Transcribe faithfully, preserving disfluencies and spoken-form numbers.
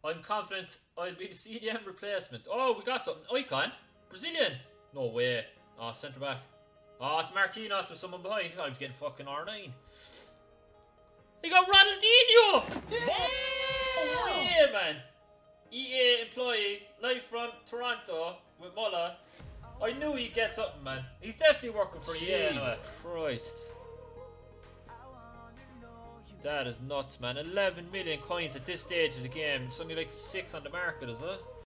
I'm confident I'll be the C D M replacement. Oh, we got something. Icon. Brazilian. No way. Oh, centre back. Oh, it's Marquinhos with someone behind. I was getting fucking R nine. They got Ronaldinho! No way, man. E A employee, live from Toronto with Muller. I knew he'd get something, man. He's definitely working for E A. Jesus Christ. That is nuts, man. eleven million coins at this stage of the game. It's only like six on the market, is it?